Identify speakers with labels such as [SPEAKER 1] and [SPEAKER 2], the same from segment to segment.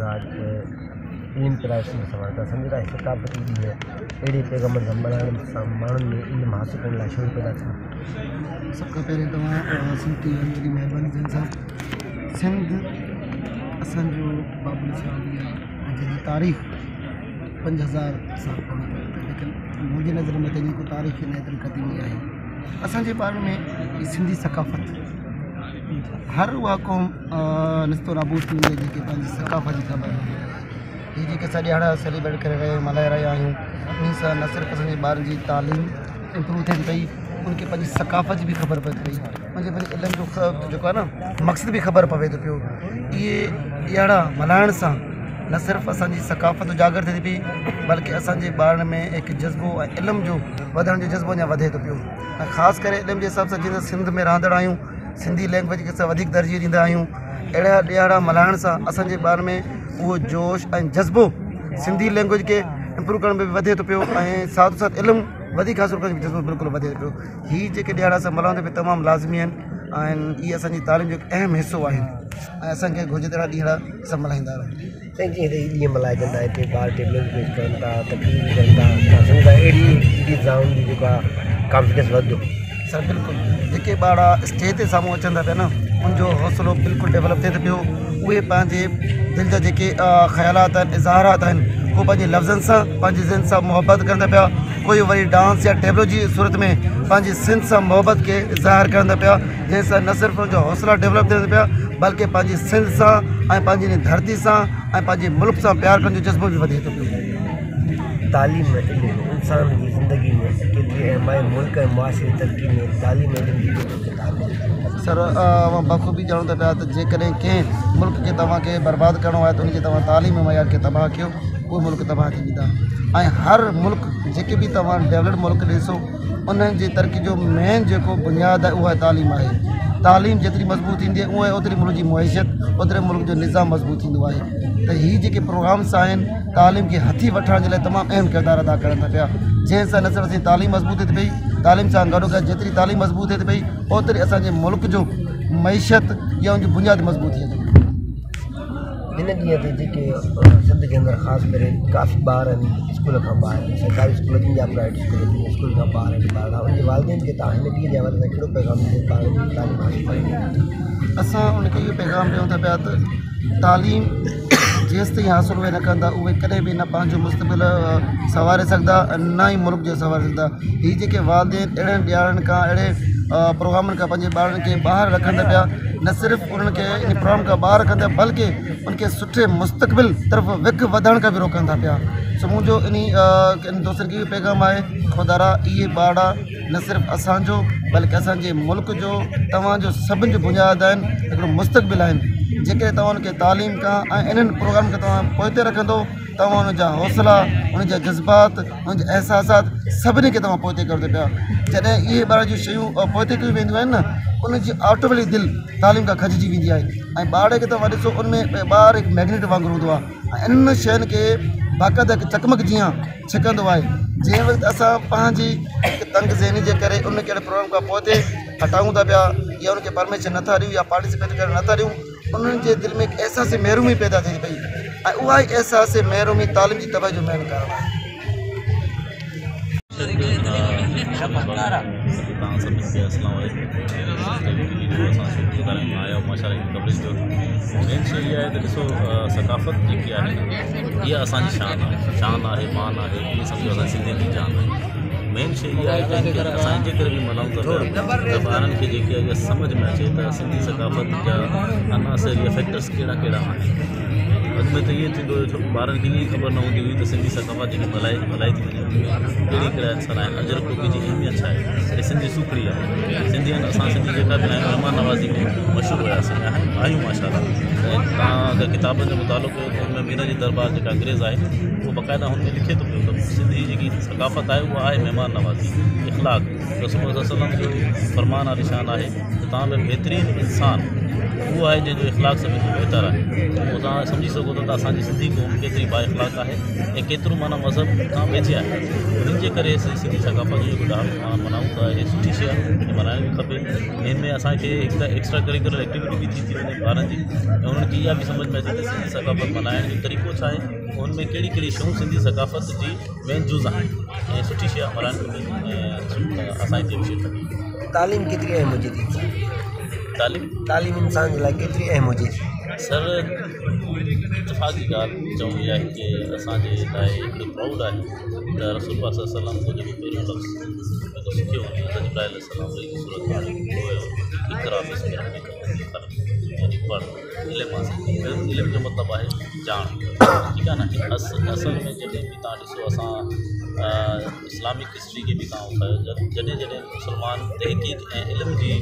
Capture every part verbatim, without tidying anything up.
[SPEAKER 1] रात इल्म तराशी समानता समझा सकाफती दी है अड़ी पैगम्बर जमलान सामान में इल्म हासिल करने लाइ शौक़ पैदा था।
[SPEAKER 2] सबका पहले तव्हां सिंध टी वी जी महिरबानी जन साहब सिंध असो बाबुल इस्लाम जी तारीख़ पंज हज़ार साल पुरानी लेकिन मुझी नज़र में तो को तारीख़ न एतरी क़दीमी है असांजे बारे में सिंधी सकाफ़त हर उहा क़ौम निस्तो नाबूद थी वई जेके पंहिंजी सकाफ़त जी ख़बर ही जेके असां ॾियारा सेलिब्रेट करे रहे मल्हाए रहिया आहियूं उन सां न सिर्फ़ु असांजे ॿारनि जी तालीम इम्प्रूव थिए पई उनखे पंहिंजी सकाफ़त जी बि ख़बर पए पई मुंहिंजे पंहिंजे इल्म जो जेको आहे न मक़सद बि ख़बर पवे थो पियो। इहे ॾियारा मल्हाइण सां न सिर्फ़ु असांजी सकाफ़त उजागर थिए थी पई बल्कि असांजे ॿारनि में हिकु जज़्बो ऐं इल्म जो वधण जो जज़्बो अञा वधे थो पियो ऐं ख़ासि करे इल्म जे हिसाब सां जीअं सिंध में रहंदड़ आहियूं सिंधी लैंग्वेज खे असां वधीक तरजीह ॾींदा आहियूं अहिड़ा ॾियारा मल्हाइण सां असांजे ॿार में उहो जोश ऐं जज़्बो सिंधी लैंग्वेज खे इम्प्रूव करण में बि वधे थो पियो ऐं साथ साथ इल्मु वधीक हासिल करण जो जज़्बो बिल्कुलु वधे थो पियो। हीअ जेके ॾियारा असां मल्हायूं था तमामु लाज़मी आहिनि ऐं इहे असांजी तालीम जो हिकु अहम हिसो आहिनि ऐं असांखे घुरिजे त ॾींहं असां मल्हाईंदा रहूं।
[SPEAKER 1] साईं जीअं त ॾींहं मल्हाइजंदा हिते ॿार टेबल पेश कनि था तकरीर कनि था सम्झ था अहिड़ी अहिड़ी ज़ाउन जी जेको आहे कॉन्फिडेंस वधंदो
[SPEAKER 2] सर बिल्कुलु जेके ॿार स्टेज ते साम्हूं अचनि था पिया न उनजो हौसलो बिल्कुलु डेवलप थिए थो पियो उहे पंहिंजे दिलि जा जेके ख़्यालात आहिनि इज़हारात आहिनि उहे पंहिंजे लफ़्ज़नि सां पंहिंजे ज़हन सां मुहबत करनि था पिया कोई वरी डांस या टेबलो जी सूरत में पंहिंजी सिंध सां मुहबत खे ज़ाहिर करनि था पिया जंहिंसां न सिर्फ़ु उनजो हौसला डेवलप थियनि था पिया बल्कि पंहिंजी सिंध सां ऐं पंहिंजी धरती सां ऐं पंहिंजे मुल्क सां प्यार करण जो जज़्बो बि वधे थो पियो।
[SPEAKER 1] तालीम इंसान की ज़िंदगी में केतरी अहम आहे मुल्क ऐं मुआशरे तरक़ी में तालीम जी
[SPEAKER 2] सर मां बख़ूबी ॼाणूं था पिया त जेकॾहिं कंहिं मुल्क खे तव्हांखे बर्बादु करिणो आहे त उनखे तव्हां तालीम मयार खे तबाह कयो उहो मुल्क तबाह थी वेंदा ऐं हर मुल्क जेके बि तव्हां डेवलप मुल्क ॾिसो उन्हनि जी तरक़ी जो मेन जेको बुनियादु आहे उहा तालीम आहे। तालीम जेतिरी मज़बूत थींदी आहे उहा ओतिरी मुल्क जी मुइशत ओतिरे मुल्क जो निज़ाम मज़बूत थींदो आहे त हीअ जेके प्रोग्राम्स आहिनि तालीम खे हथी वठण जे लाइ तमामु अहम किरदारु अदा करनि था पिया जंहिंसां न सिर्फ़ु असांजी तालीम मज़बूत थिए पई तालीम सां गॾोगॾु जेतिरी तालीम मज़बूत थिए पई ओतिरी असांजे मुल्क जो मईशत या उनजी बुनियादु मज़बूत थिए थी।
[SPEAKER 1] हिन ॾींहं ते जेके सिंध जे अंदरि ख़ासि करे काफ़ी ॿार आहिनि स्कूल खां ॿाहिरि सरकारी स्कूल जी या प्राइवेट स्कूल स्कूल खां ॿार आहिनि ॿार उनजे वालिदैन खे तव्हां हिन ॾींहं जे हवाले सां कहिड़ो पैगाम ॾियो ॿारनि जी तालीम हासिल कयो?
[SPEAKER 2] असां उनखे इहो पैगाम ॾियूं था पिया त तालीम जेसि ताईं हासिल उहे न कंदा उहे कॾहिं बि न पंहिंजो मुस्तक़बिल संवारे सघंदा न ई मुल्क जो संवारे सघंदा। हीअ जेके वालिदैन अहिड़नि ॾियारनि खां अहिड़े प्रोग्रामनि खां पंहिंजे ॿारनि खे ॿाहिरि रखनि था पिया न सिर्फ़ु उन्हनि खे इन प्रोग्राम खां ॿाहिरि रखनि था बल्कि उनखे सुठे मुस्तक़बिल तरफ़ विक वधण खां बि रोकनि था पिया। सो मुंहिंजो इन दोस्तनि खे इहो पैगाम आहे खुदारा इहे ॿार न सिर्फ़ु असांजो बल्कि असांजे मुल्क जो तव्हांजो सभिनि जो बुनियादु आहिनि हिकिड़ो मुस्तक़बिल आहिनि जेकॾहिं तव्हां उनखे तालीम खां ऐं इन्हनि प्रोग्राम खे तव्हां पोइते रखंदो तव्हां उनजा हौसला उनजा जज़्बात उनजा अहसासात सभिनी खे तव्हां पोइते कयो पिया जॾहिं इहे ॿार जूं शयूं पोइते कयूं वेंदियूं आहिनि न उनजी ऑटोमेटिक दिलि तालीम खां खजिजी वेंदी आहे ऐं ॿार खे तव्हां ॾिसो उनमें ॿार हिकु मैग्नेट वांगुरु हूंदो आहे ऐं इन्हनि शयुनि खे बाक़ाइदा हिकु चकमक जीअं छिकंदो आहे जंहिं वक़्तु असां पंहिंजी हिकु तंग ज़हनी जे करे उन कहिड़े प्रोग्राम खां पोइ हटायूं था पिया या उनखे परमिशन नथा ॾियूं या पार्टिसिपेट करणु नथा ॾियूं उन्हनि जे दिलि में हिकु अहसास महिरूमी पैदा थिए पई ऐं उहा ई अहसास महिरूमी तालीम जी तबाही जो मेन कारण आहे।
[SPEAKER 3] मेन शइ इहा आहे त ॾिसो सकाफ़त जेकी आहे इहा असांजी शान आहे शान आहे मान आहे इहा सम्झो असां सिंधियुनि जी जान आहे। मेन शइ इहा आहे कि असां जे करे बि मल्हायूं था त ॿारनि खे जेके आहे इहा सम्झ में अचे त सिंधी सकाफ़त जा अनासर या फैक्टर्स कहिड़ा कहिड़ा आहिनि। अॻु में त इहे थींदो हुयो ॿारनि खे ईअं ख़बर न हूंदी हुई त सिंधी सकाफ़त जेकी मल्हाए मल्हाए थी वञे कहिड़ी कहिड़ा अक्सर आहिनि अजर कोकी जी अहमियत छा आहे हे सिंधी सुखड़ी आहे सिंधी आहिनि असां सिंधी जेका बि आहियूं महिमान नवाज़ी में मशहूरु हुयासीं आहियूं माशाअल्लाह ऐं तव्हां अगरि किताबनि जो मुतालो कयो त हुन में मीर जी दरबार जेका अंग्रेज़ आहे उहो बाक़ाइदा हुन में लिखे थो पियो त सिंधी जेकी सकाफ़त आहे उहा आहे महिमान नवाज़ी इख़लाक़ रसूल सल्लल्लाहु अलैहि वसल्लम जो फरमान आहे निशान आहे त तव्हां में बहितरीनु इंसान उहो आहे जंहिंजो इख़लाक़ सभिनि खां बहितर आहे उहो तव्हां सम्झी सघो था त असांजी सिंधी क़ौम केतिरी बा इख़लाक़ आहे ऐं केतिरो माना मज़हब खां वेझे आहे उन्हनि जे करे सिंधी सकाफ़त जो जेको ॾाढो मल्हायूं था इहे सुठी शइ आहे इहे मल्हाइण बि खपे हिन में असांखे हिकु एक्स्ट्रा करिकुलर एक्टिविटी बि थी थी वञे ॿारनि जी ऐं उन्हनि खे इहा बि सम्झ में अचे त सिंधी सकाफ़त मल्हाइण जो तरीक़ो छा आहे, उनमें कहिड़ी कहिड़ी शयूं सिंधी सकाफ़त जी मेन जूज़ आहिनि ऐं सुठी शइ मल्हाइण घुरिजे ऐं असांजी विषय तक
[SPEAKER 1] तालीम केतिरी अहम हुजे थी?
[SPEAKER 3] तालीम
[SPEAKER 1] तालीम इंसान जे लाइ केतिरी अहम हुजे थी?
[SPEAKER 3] सर इतफ़ाक़ी ॻाल्हि चऊं इहा आहे की असांजे लाइ हिकिड़ो प्राउड आहे त रसूल पाक सल्लल्लाहु अलैहि वसल्लम जो जेको पहिरियों लफ़्ज़ सिखियो हुयो जिब्राइल अलैहिस्सलाम जी सूरत में इक़रा बिस्मि रब्बिका यानी पढ़ इल्मु हासिल। इल्मु जो मतिलबु आहे ॼाण, ठीकु आहे न। अस असल में जॾहिं बि तव्हां ॾिसो असां इस्लामिक हिस्ट्री खे बि तव्हां ॿुधायो, जॾहिं जॾहिं मुस्लमान तहक़ीक़ ऐं इल्म जी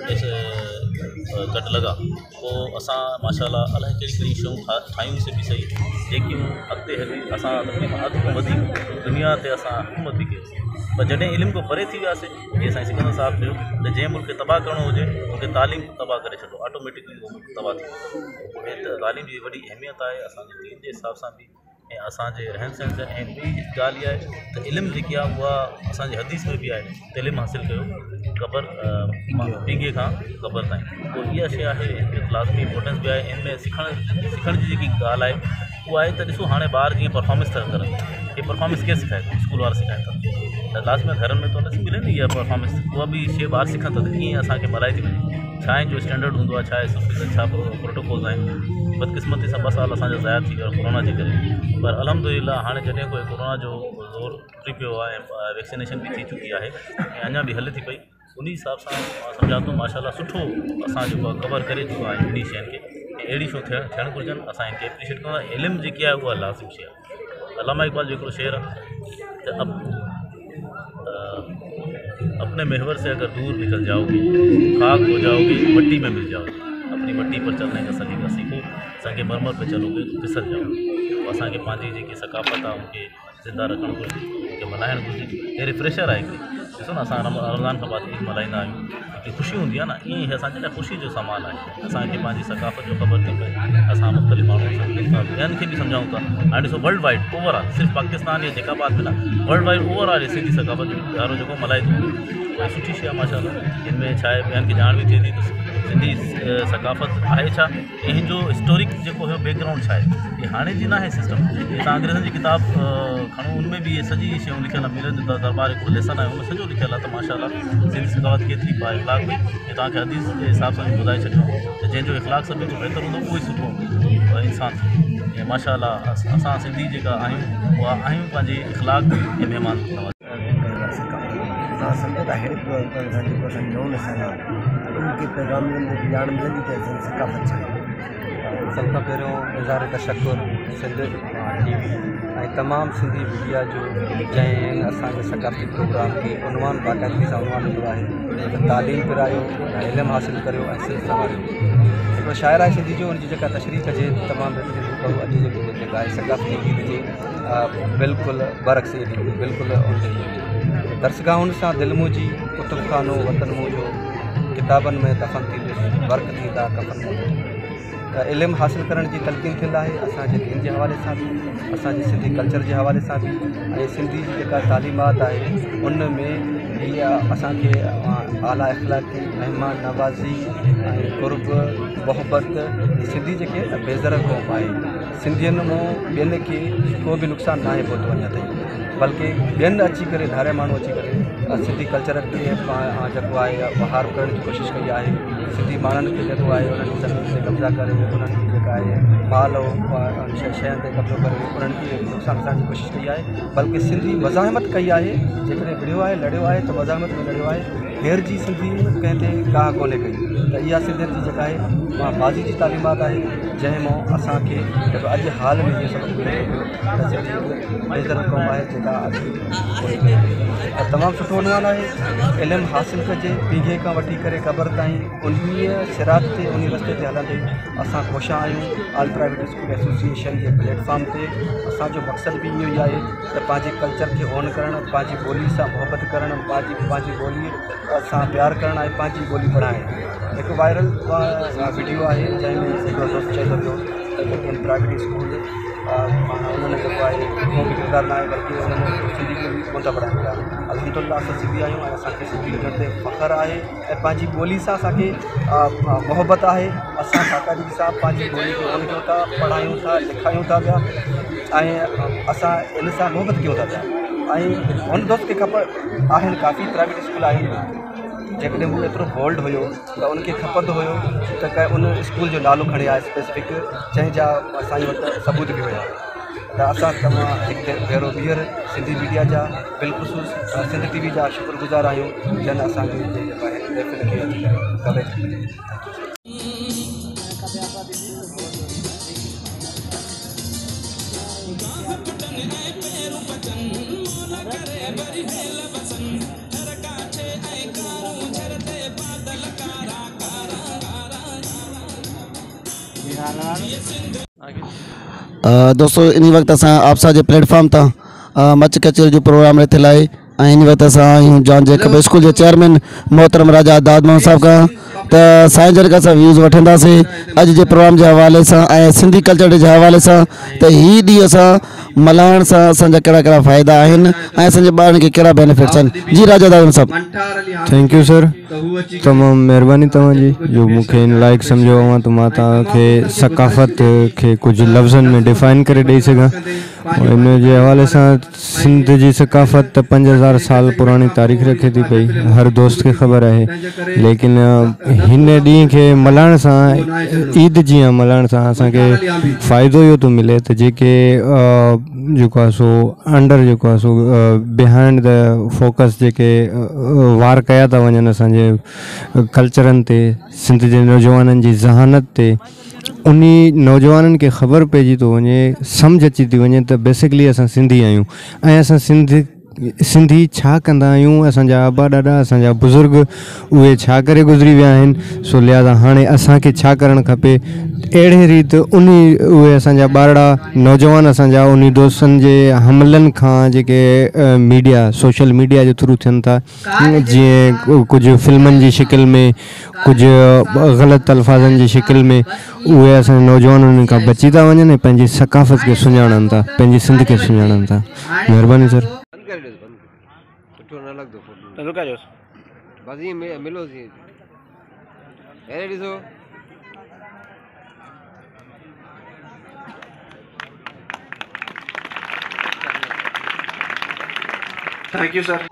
[SPEAKER 3] गॾु लॻा पोइ असां माशाअल्लाह अलाए कहिड़ी कहिड़ी शयूं ठा ठाहियूंसीं बि सही जेकियूं अॻिते हली असां तकलीफ़ अॻु खां वधीक दुनिया ते असां हुकूमत बि कयोसीं। पर जॾहिं इल्म खां परे थी वियासीं, जीअं साईं सिकंदर साहिबु चयो त जंहिं मुल्क खे तबाह करिणो हुजे उनखे तालीम तबाह करे छॾो, ऑटोमेटिकली उहो मुल्क तबाह थी वेंदो। ऐं तालीम जी वॾी अहमियत आहे असांजे दीन जे हिसाब सां बि ऐं असांजे रहन सहन सां। ऐं ॿी ॻाल्हि इहा आहे त इल्मु जेकी आहे उहा असांजे हदीस में बि आहे त इल्मु हासिलु कयो क़बर पींगे खां क़बर ताईं। पोइ इहा शइ आहे लाज़मी इंपॉर्टेंस बि आहे। इन में सिखण सिखण जी जेकी ॻाल्हि आहे उहा आहे त ॾिसो हाणे ॿार जीअं परफॉर्मेंस था करनि, इहे परफॉर्मेंस केरु सिखाए थो? स्कूल वारा सिखाइनि था त लाज़मी घरनि में त उन मिले न इहा परफॉर्मेंस, उहा बि शइ ॿार सिखनि था त कीअं असांखे मल्हाए थी वञे, छा आहे जो स्टैंडर्ड हूंदो आहे, छा आहे सुफ़ी छा प्रोटोकॉल्स आहिनि। बदकिस्मती सां ॿ साल असांजा ज़ाया थी विया कोरोना जे करे, पर अलहमदुलिल्लाह हाणे जॾहिं कोई कोरोना जो ज़ोर टुटी पियो आहे ऐं वैक्सीनेशन बि थी चुकी आहे ऐं अञा बि हले थी पई, उन हिसाब सां मां सम्झा थो माशाअल्लाह सुठो असां जेको कवर करे चुका आहियूं इन शयुनि खे ऐं अहिड़ी शयूं थियणु थियणु घुरिजनि। असां इनखे एप्रिशिएट कंदा। इल्मु जेकी आहे उहा लाज़िम शइ आहे। अल्लामा इक़बाल जो हिकिड़ो शेर आहे त अब अपने महवर से अगर दूर निकल जाओगे खाक हो जाओगे मट्टी में मिल जाओगे, अपनी मट्टी पर चलने का सलीका सीखो, संगे मरमर पे चलोगे तो फिसल जाओगे। तो असांखे पंहिंजी जेकी सकाफ़त आहे उनखे ज़िंदा रखणु घुरिजे, उनखे मल्हाइणु घुरिजे। हे रिफ्रेशर आहे हिकिड़ी, ॾिसो न असां रमज़ान खां बाद ईद मल्हाईंदा आहियूं, हिकिड़ी ख़ुशी हूंदी आहे न, ईअं ई असांजे लाइ ख़ुशी जो सामान आहे। असांखे पंहिंजी सकाफ़त जो ख़बर थी पए, असां मुख़्तलिफ़ माण्हुनि सां ॿियनि खे बि सम्झाऊं था। हाणे ॾिसो वर्ल्ड वाइड ओवरऑल सिर्फ़ु पाकिस्तान या जेका बात में न, वर्ल्ड वाइड ओवरऑल सिंधी सकाफ़त जो ॾाढो जेको मल्हाए थो उहा सुठी शइ आहे माशाअल्लाह। हिन में छा आहे ॿियनि खे ॼाण बि थिए थी त सिंधी सकाफ़त आहे छा ऐं हिन जो हिस्टोरिक जेको हुयो बैकग्राउंड छा आहे। ये हाणे जी न आहे सिस्टम। ये तव्हां अंग्रेज़नि जी किताब खणो, उनमें बि इहे सॼी शयूं लिखियल आहे। मिलन त दरबार हिकिड़ो लेसन आहे, उनमें सॼो लिखियल आहे त माशाअल्लाह सिंधी सकाफ़त केतिरी बा इख़लाक़ हुई। ऐं तव्हांखे हदीस जे हिसाब सां बि ॿुधाए छॾियो त जंहिंजो इख़लाक़ सभिनी खां बहितर हूंदो उहो ई सुठो इंसान थींदो। ऐं माशाअल्लाह असां सिंधी जेका आहियूं उहा आहियूं पंहिंजे इख़लाक़ ऐं महिमान नवाज़ी।
[SPEAKER 1] तव्हां सम्झो था अहिड़े प्रोग्राम सां जेको असांजी नओं नस्ल आहे उनखे पैगाम मिलंदो ॼाण मिलंदी त असांजी सकाफ़त छा आहे।
[SPEAKER 4] सभ खां पहिरियों इज़हार तशकुर सिंध टी वी ऐं तमामु सिंधी मीडिया जो जंहिं असांजे सकाफ़ती प्रोग्राम खे उनवान बाक़ाइदगी सां उनवान मिलियो आहे त तालीम पिरायो, इल्मु हासिलु करियो ऐं सिंध संभालियो। हिकिड़ो शाइर आहे सिंधी जो, उनजी जेका तशरीह कजे तमामु बहितरीनु करो। अॼु जेको जेका आहे सकाफ़ती गीत जे बिल्कुलु बरक़्स बिल्कुलु उनजे दर्सगाहुनि सां दिलि मुंहिंजी कुतुब खानो वतन मुंहिंजो, किताबनि में दफ़न थींदुसि वर्क थींदा कफ़न मुंहिंजो। त इल्मु हासिलु करण जी तलक़ीन थियल आहे असांजे दीन जे हवाले सां बि, असांजे सिंधी कल्चर जे हवाले सां बि। ऐं सिंधी जी जेका तालीमात आहे उन में इहा असांखे आला इख़लाक़ी महिमान नवाज़ी ऐं क़ुर्ब मोहबत, सिंधी जेके बेज़र क़ौम आहे, सिंधियुनि मां ॿियनि खे को बि नुक़सानु न आहे पहुतो अञा ताईं, बल्कि ॿियनि अची करे धारे माण्हू अची करे सिंधी कल्चर खे जेको आहे बहार करण जी कोशिशि कई आहे। सिंधी माण्हुनि खे जेको आहे उन्हनि ज़मीन ते कब्ज़ा करे उन्हनि खे जेका आहे माल शयुनि ते कब्ज़ो करे उन्हनि खे नुक़सानु करण जी कोशिशि कई आहे, बल्कि सिंधी मज़ाहिमत कई आहे। जेकॾहिं विढ़ियो आहे लड़ियो आहे त मज़ाहिमत में लड़ियो आहे, हेर जी सिंधी कंहिं ते का कोन्हे कई। त इहा सिंधियत जी जेका आहे उहा माज़ी जी तालीमात आहे जंहिं मां असांखे जेको अॼु हाल में इहो सभु मिले पियो त सिंधी बेज़र क़ौम आहे जेका तमामु सुठो उनवान आहे। इल्मु हासिलु कजे पींघे खां वठी करे क़बर ताईं, उन सिरात ते उन रस्ते ते हलंदे असां ख़ुशि आहियूं। ऑल प्राइवेट स्कूल एसोसिएशन जे प्लेटफॉर्म ते असांजो मक़सदु बि इहो ई आहे त पंहिंजे कल्चर खे ऑन करणु, पंहिंजी ॿोली सां मुहबत करणु, पंहिंजी पंहिंजी ॿोली सां प्यारु करणु ऐं पंहिंजी ॿोली पढ़ाइणु। हिकु वायरल वीडियो आहे जंहिंमें हिकिड़ो दोस्त चए थो पियो त जेके प्राइवेट स्कूल उन्हनि जेको आहे को बि किरदारु न आहे, बल्कि उन्हनि सिंधी खे बि कोन था पढ़ाइनि पिया। अल्हम्दुलिल्लाह असां सिंधी आहियूं ऐं असांखे सिंधी हुजण ते फ़ख़्रु आहे ऐं पंहिंजी ॿोली सां असांखे मोहबत आहे। असां काकाजी सां पंहिंजी ॿोली खे ओन कयूं था, पढ़ायूं था, लिखायूं था पिया ऐं असां इन सां मोहबत कयूं था पिया। ऐं हुन दोस्त खे ख़बर आहिनि काफ़ी प्राइवेट स्कूल आहिनि जेकॾहिं हू एतिरो बोल्ड हुयो त उनखे खपंदो हुयो त कंहिं उन स्कूल जो नालो खणे आहे स्पेसिफिक, जंहिंजा असांजे वटि सबूत बि हुया। त असां तमामु हिकु भेरो ॿीहर सिंधी मीडिया जा बिल्कुलु सिंध टी वी जा शुक्रगुज़ार आहियूं जन असांखे महफ़िल खे कवरेज कई।
[SPEAKER 2] दोस्तों इन वक्त असां आपसा जे प्लेटफॉर्म तां मच कचेरी जो प्रोग्राम रथियल आहे ऐं इन वक्त असां आहियूं जॉन जेकब स्कूल जे चेयरमैन मोहतरम राजा दाद मोहम्मद साहब खां। त साईं जन खां असां व्यूज़ वठंदासीं अॼु जे प्रोग्राम जे हवाले सां ऐं सिंधी कल्चर जे हवाले सां त हीअ ॾींहुं असां मल्हाइण सां असांजा कहिड़ा कहिड़ा फ़ाइदा आहिनि ऐं असांजे ॿारनि खे कहिड़ा बेनिफिट्स आहिनि। जी राजा दाद साहब।
[SPEAKER 5] थैंक यू सर, तमामु महिरबानी तव्हांजी जो मूंखे इन लाइक़ु सम्झो आहे त मां तव्हांखे सकाफ़त खे कुझु लफ़्ज़नि में डिफाइन करे ॾेई सघां। इन जे हवाले सां सिंध जी सकाफ़त त पंज हज़ार साल पुराणी तारीख़ रखे थी पई, हर दोस्त खे ख़बर आहे। लेकिन हिन ॾींहं खे मल्हाइण सां, ईद जीअं मल्हाइण सां असांखे फ़ाइदो इहो थो मिले त जेके जेको आहे सो अंडर जेको आहे सो बिहाइंड द फोकस जेके वार कया था वञनि असांजे कल्चरनि ते, सिंध जे नौजवाननि जी ज़हानत ते, उन नौजवाननि खे ख़बर पइजी थो वञे, सम्झ अची थी वञे त बेसिकली असां सिंधी आहियूं ऐं असां सिंध सिंधी छा कंदा आहियूं, असांजा आबा ॾाॾा असांजा बुज़ुर्ग उहे छा करे गुज़री विया आहिनि। सो लिहाज़ा हाणे असांखे छा करणु खपे, अहिड़े रीति उन उहे असांजा ॿारड़ा नौजवान असांजा उन दोस्तनि जे हमलनि खां जेके मीडिया सोशल मीडिया जे थ्रू थियनि था, जीअं कुझु फिल्मनि जी शिकिल में, कुझु ग़लति अल्फाज़नि जी शिकिल में, उहे असांजे नौजवान उन्हनि खां बची था वञनि ऐं पंहिंजी सकाफ़त खे सुञाणनि था, पंहिंजी सिंध खे सुञाणनि था। महिरबानी सर।
[SPEAKER 4] Thank you sir.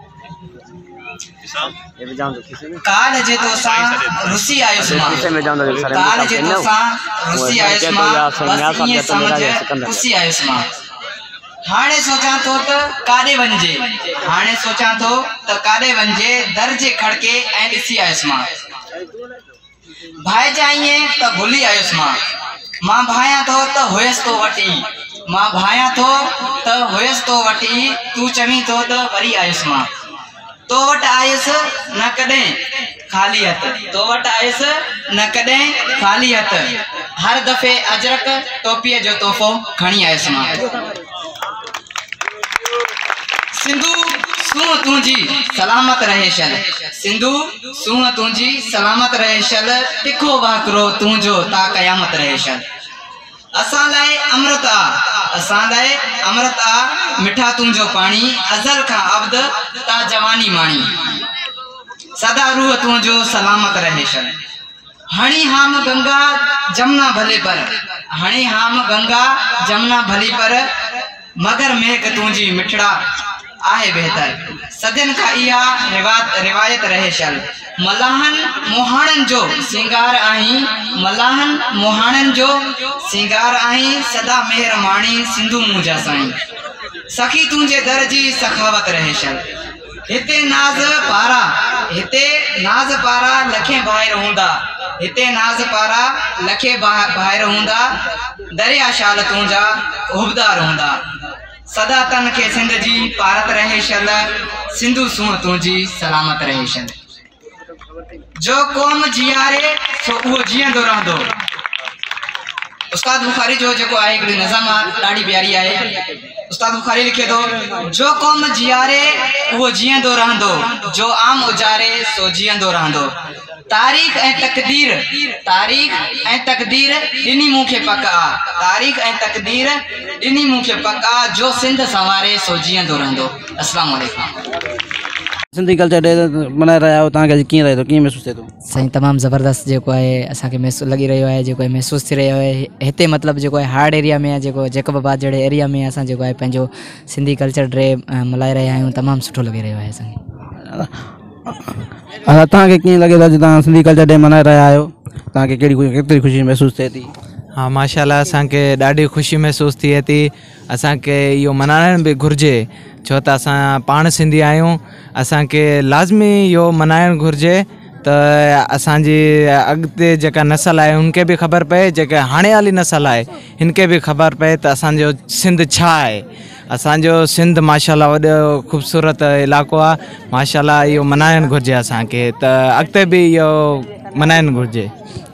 [SPEAKER 6] काल जे तो सा रुसी आयुष्मा काल जे तो सा रुसी आयुष्मा बस ये समझ खुशी आयुष्मा। हाणे सोचा तो त काडे वंजे, हाणे सोचा तो त काडे वंजे, दर्जे खड़के ऐं ॾिसी आयुष्मा। भाई जाइए त भूली आयुष्मा, मां भाया तो त होयस तो वटी, मां भाया तो त होयस तो वटी, तू चवी तो त वरी आयुष्मा। तो वट आयुस न कॾहिं खाली हथ, तो वट आयुस न कॾहिं खाली हथ, हर दफ़े अजरक टोपीअ जो तोहफ़ो खणी आयुसि मां। सिंधु सूंह तुंहिंजी सलामत रहे शल, सिंधु सूंह तुंहिंजी सलामत रहे शल, तिखो वाकरो तुंहिंजो ता क़यामत रहे शल। असां लाइ अमृत आ, असां लाइ अमृत आ, मिठा तुंहिंजो पाणी, अज़ल खां अब्द ता जवानी माणी, सदा रूह तुंहिंजो सलामत रहे शल। हणी हाम गंगा जमुना भले पर, हणी हाम गंगा जमुना भली पर, मगर मेघ तुंहिंजी मिठड़ा आहे बेहतर, सदियन खां इहा रिवायत रिवायत रहे शल। मलाहन मोहाणन जो सिंगार आहीं, मलाहन मोहाणन जो सिंगार आहीं, सदा मेहर माणी सिंधु मुंहिंजा साईं। सखी तुंहिंजे दर जी सखावत रहे शल। हिते नाज़ पारा, हिते नाज़ पारा लखे भाइर हूंदा, हिते नाज़ पारा लखे भाइर हूंदा, दरिया शाल तुंहिंजा उबदार हूंदा, सदा तन खे सिंध जी पारत रहे शल, सिंधु सूंह तुंहिंजी सलामत रहे शल। जो क़ौम जियारे सो उहो जीअंदो रहंदो। उस्ताद बुखारी जो जेको आहे हिकिड़ी नज़म आहे ॾाढी प्यारी आहे। उस्ताद बुखारी लिखे थो, जो क़ौम जियारे उहो जीअंदो रहंदो, जो आम उजारे सो जीअंदो रहंदो। तारीख़ ऐं तक़दीर, तारीख़ ऐं तक़दीर ॾिनी मूंखे पक आ, तारीख़ ऐं तक़दीर ॾिनी मूंखे पक आ, जो सिंध संवारे सो जीअंदो रहंदो। अस्सलामु अलैकुम।
[SPEAKER 7] सिंधी कल्चर डे मनाए रहिया आहियो, तव्हांखे कीअं लॻे थो, कीअं महसूसु थिए थो?
[SPEAKER 8] साईं तमामु ज़बरदस्त जेको आहे असांखे महसूसु लॻी रहियो आहे, जेको आहे महसूसु थी रहियो आहे हिते मतिलबु जेको आहे हार्ड एरिया में आहे, जेको जेकोबाबाद जहिड़े एरिया में असां जेको आहे पंहिंजो सिंधी कल्चर डे मल्हाए रहिया आहियूं। तमामु सुठो लॻी रहियो आहे असांखे।
[SPEAKER 7] तव्हांखे कीअं लॻे थो अॼु तव्हां सिंधी कल्चर डे मनाए रहिया आहियो, तव्हांखे कहिड़ी केतिरी ख़ुशी महसूसु थिए थी?
[SPEAKER 9] हाँ माशाल्लाह, असांखे ॾाढी ख़ुशी महसूसु थिए थी। असांखे इहो मल्हाइण बि घुरिजे, छो त असां पाण सिंधी आहियूं, असांखे लाज़मी इहो मल्हाइणु घुरिजे त असांजी अॻिते जेका नस्ल आहे उनखे बि ख़बर पए, जेका हाणे वारी नस्ल आहे हिनखे बि ख़बर पए त असांजो सिंध छा आहे। असांजो सिंध माशाल्लाह वॾो ख़ूबसूरत इलाइक़ो आहे, माशाल्लाह इहो मल्हाइणु घुरिजे असांखे, त अॻिते बि इहो मल्हाइणु घुरिजे।